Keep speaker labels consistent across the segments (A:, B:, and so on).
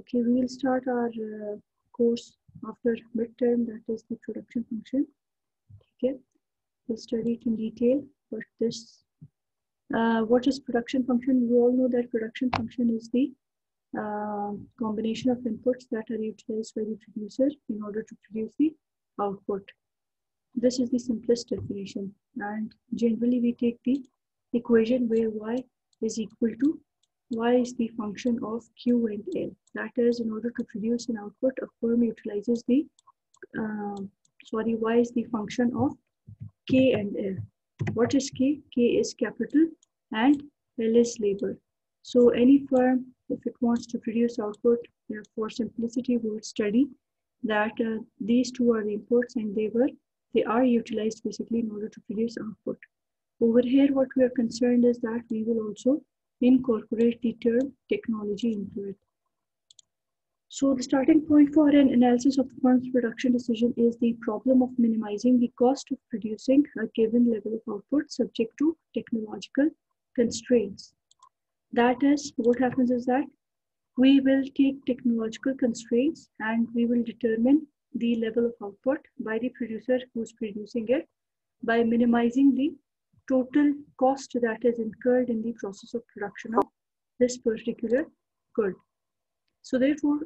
A: Okay, we will start our course after midterm, that is the production function. Okay, we'll study it in detail. But this, what is production function? We all know that production function is the combination of inputs that are utilized by the producer in order to produce the output. This is the simplest definition, and generally we take the equation where y is equal to y is the function of Q and L. That is, in order to produce an output, a firm utilizes the y is the function of K and L. What is K? K is capital and L is labor. So any firm, if it wants to produce output, for simplicity, we would study that these two are the inputs and they are utilized basically in order to produce output. Over here, what we are concerned is that we will also incorporate the term technology into it. So the starting point for an analysis of the firm's production decision is the problem of minimizing the cost of producing a given level of output subject to technological constraints. That is, what happens is that we will take technological constraints and we will determine the level of output by the producer who's producing it by minimizing the total cost that is incurred in the process of production of this particular good. So therefore,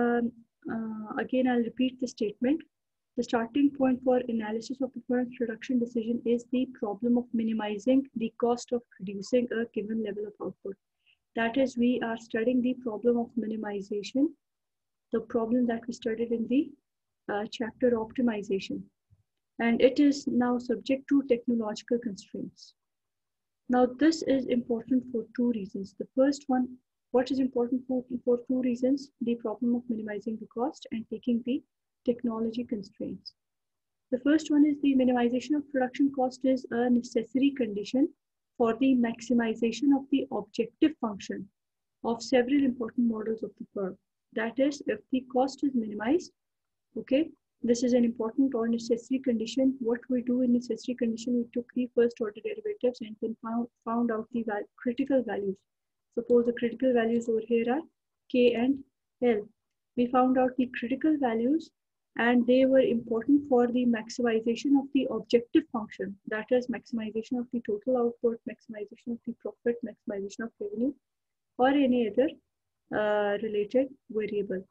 A: again, I'll repeat the statement. The starting point for analysis of the firm's production decision is the problem of minimizing the cost of producing a given level of output. That is, we are studying the problem of minimization, the problem that we studied in the chapter optimization. And it is now subject to technological constraints. Now, this is important for two reasons. The first one, what is important for two reasons? The problem of minimizing the cost and taking the technology constraints. The first one is the minimization of production cost is a necessary condition for the maximization of the objective function of several important models of the firm. That is, if the cost is minimized, okay, this is an important or necessary condition. What we do in necessary condition, we took the first order derivatives and then found out the critical values. Suppose the critical values over here are K and L. We found out the critical values and they were important for the maximization of the objective function. That is maximization of the total output, maximization of the profit, maximization of revenue, or any other related variable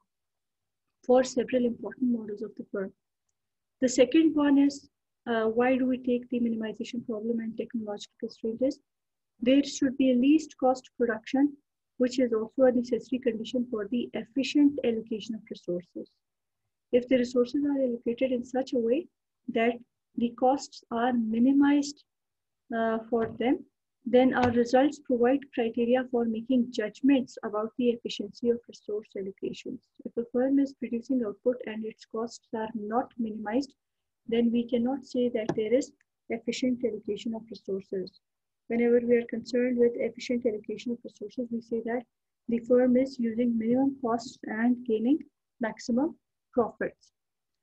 A: for several important models of the firm. The second one is why do we take the minimization problem and technological constraint is there should be a least cost production, which is also a necessary condition for the efficient allocation of resources. If the resources are allocated in such a way that the costs are minimized for them, then our results provide criteria for making judgments about the efficiency of resource allocations. If a firm is producing output and its costs are not minimized, then we cannot say that there is efficient allocation of resources. Whenever we are concerned with efficient allocation of resources, we say that the firm is using minimum costs and gaining maximum profits.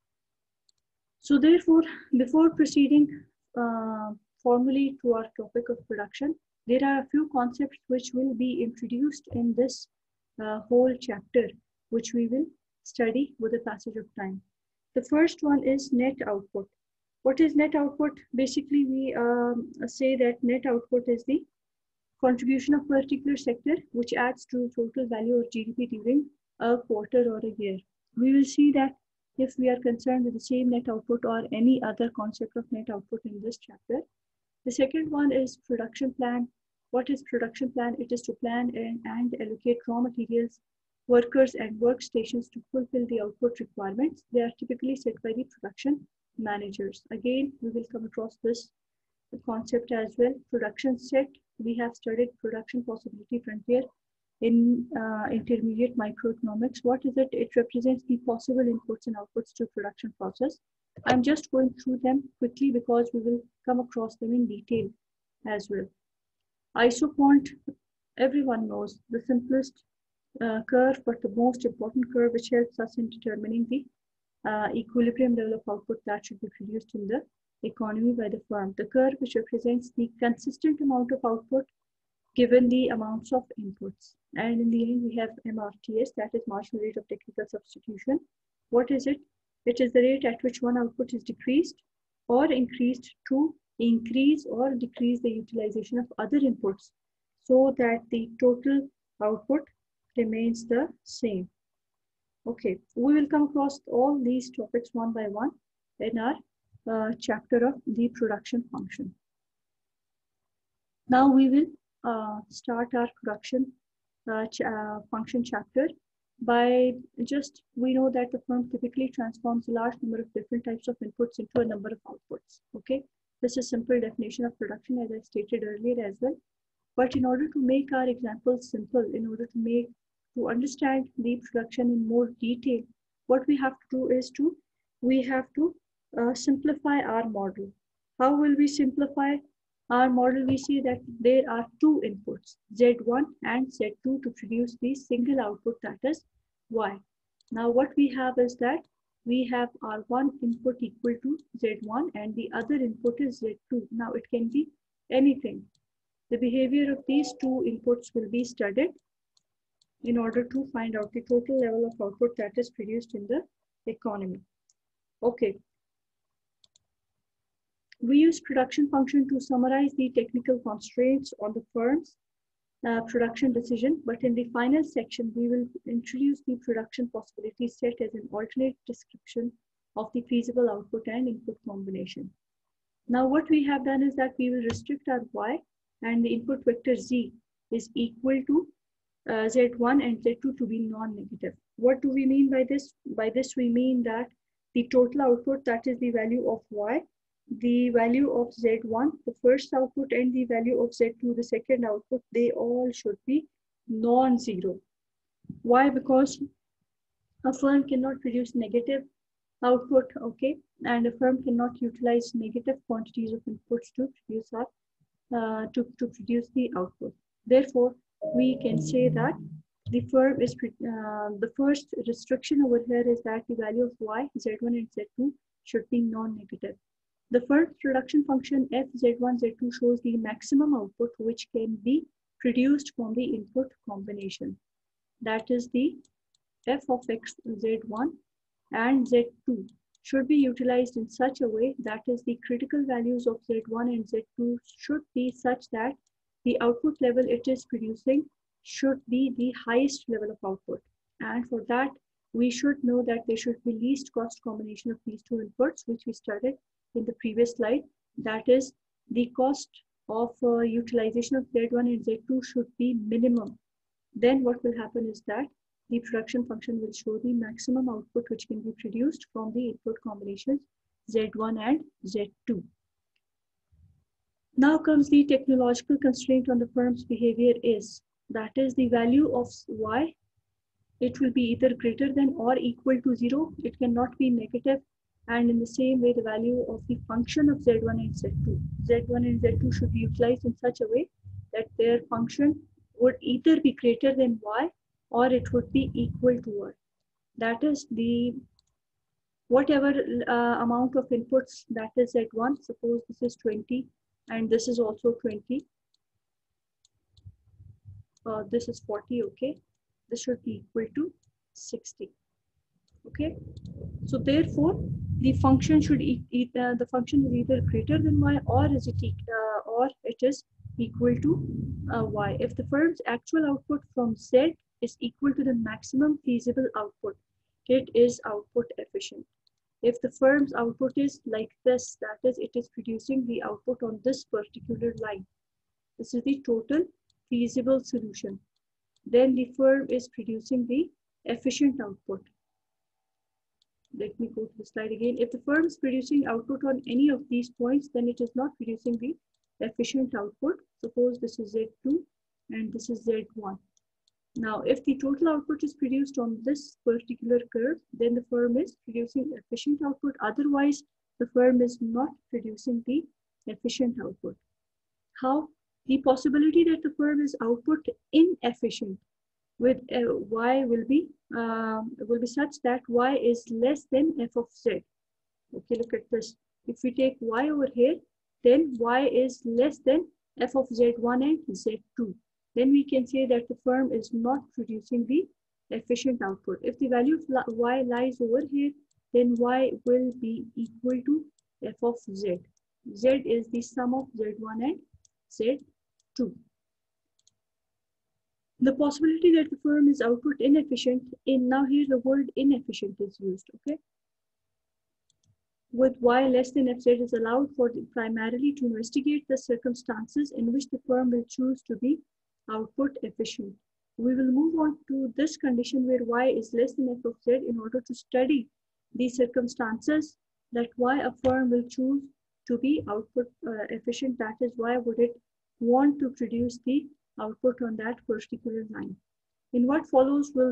A: So therefore, before proceeding formally to our topic of production, there are a few concepts which will be introduced in this whole chapter, which we will study with the passage of time. The first one is net output. What is net output? Basically, we say that net output is the contribution of a particular sector which adds to total value of GDP during a quarter or a year. We will see that if we are concerned with the same net output or any other concept of net output in this chapter. The second one is production plan. What is production plan? It is to plan and allocate raw materials, workers and workstations to fulfill the output requirements. They are typically set by the production managers. Again, we will come across this concept as well. Production set. We have studied production possibility frontier in intermediate microeconomics. What is it? It represents the possible inputs and outputs to production process. I'm just going through them quickly because we will come across them in detail as well. Isoquant, everyone knows the simplest curve, but the most important curve which helps us in determining the equilibrium level of output that should be produced in the economy by the firm. The curve which represents the consistent amount of output given the amounts of inputs. And in the end, we have MRTS, that is marginal rate of technical substitution. What is it? It is the rate at which one output is decreased or increased to increase or decrease the utilization of other inputs so that the total output remains the same. Okay, we will come across all these topics one by one in our chapter of the production function. Now we will start our production function chapter by just, we know that the firm typically transforms a large number of different types of inputs into a number of outputs. Okay, this is simple definition of production as I stated earlier as well. But in order to make our examples simple, in order to understand the production in more detail, what we have to do is we have to simplify our model. How will we simplify our model? We see that there are two inputs, Z1 and Z2, to produce the single output, that is Y. Now what we have is that we have our one input equal to Z1 and the other input is Z2. Now it can be anything. The behavior of these two inputs will be studied in order to find out the total level of output that is produced in the economy. Okay. We use production function to summarize the technical constraints on the firm's production decision, but in the final section, we will introduce the production possibility set as an alternate description of the feasible output and input combination. Now, what we have done is that we will restrict our Y and the input vector Z is equal to Z1 and Z2 to be non-negative. What do we mean by this? By this, we mean that the total output, that is the value of Y, the value of Z1, the first output, and the value of Z2, the second output, they all should be non-zero. Why? Because a firm cannot produce negative output, okay, and a firm cannot utilize negative quantities of inputs to produce to produce the output. Therefore, we can say that the firm is the first restriction over here is that the value of Y, Z1 and Z2 should be non-negative. The first production function f Z1 Z2 shows the maximum output which can be produced from the input combination. That is the f of x Z1 and Z2 should be utilized in such a way that is the critical values of Z1 and Z2 should be such that the output level it is producing should be the highest level of output. And for that, we should know that there should be least cost combination of these two inputs, which we studied in the previous slide. That is, the cost of utilization of Z1 and Z2 should be minimum. Then what will happen is that the production function will show the maximum output which can be produced from the input combinations Z1 and Z2. Now comes the technological constraint on the firm's behavior is, that is the value of Y, it will be either greater than or equal to 0. It cannot be negative. And in the same way, the value of the function of Z1 and Z2. Z1 and Z2 should be utilized in such a way that their function would either be greater than Y or it would be equal to Y. That is the whatever amount of inputs, that is Z1, suppose this is 20 and this is also 20. This is 40, okay. This should be equal to 60, okay. So therefore, the function should the function is either greater than Y or is it equal to Y. If the firm's actual output from Z is equal to the maximum feasible output, it is output efficient. If the firm's output is like this, that is, it is producing the output on this particular line. This is the total feasible solution. Then the firm is producing the efficient output. Let me go to the slide again. If the firm is producing output on any of these points, then it is not producing the efficient output. Suppose this is Z2 and this is Z1. Now, if the total output is produced on this particular curve, then the firm is producing efficient output. Otherwise, the firm is not producing the efficient output. How? The possibility that the firm is output inefficient with Y will be such that Y is less than f of Z. Okay, look at this. If we take Y over here, then Y is less than f of z1 and z2, then we can say that the firm is not producing the efficient output. If the value of y lies over here, then y will be equal to f of z. Z is the sum of z1 and z2. The possibility that the firm is output inefficient, now here the word inefficient is used, okay? With y less than fz is allowed for primarily to investigate the circumstances in which the firm will choose to be output efficient. We will move on to this condition where y is less than f of z in order to study the circumstances that why a firm will choose to be output efficient. That is, why would it want to produce the output on that particular line. In what follows, we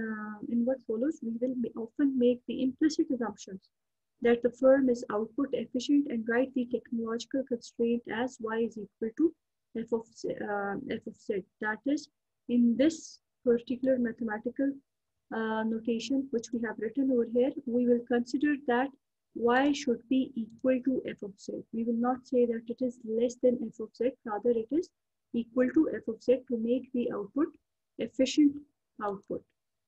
A: will often make the implicit assumptions that the firm is output efficient and write the technological constraint as y is equal to f of z. That is, in this particular mathematical notation which we have written over here, we will consider that y should be equal to f of z. We will not say that it is less than f of z, rather it is equal to f of z to make the output efficient output.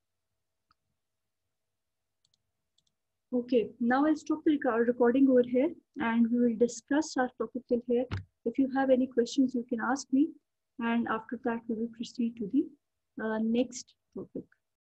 A: Okay, now I'll stop the recording over here and we will discuss our topic till here. If you have any questions, you can ask me, and after that we will proceed to the next topic.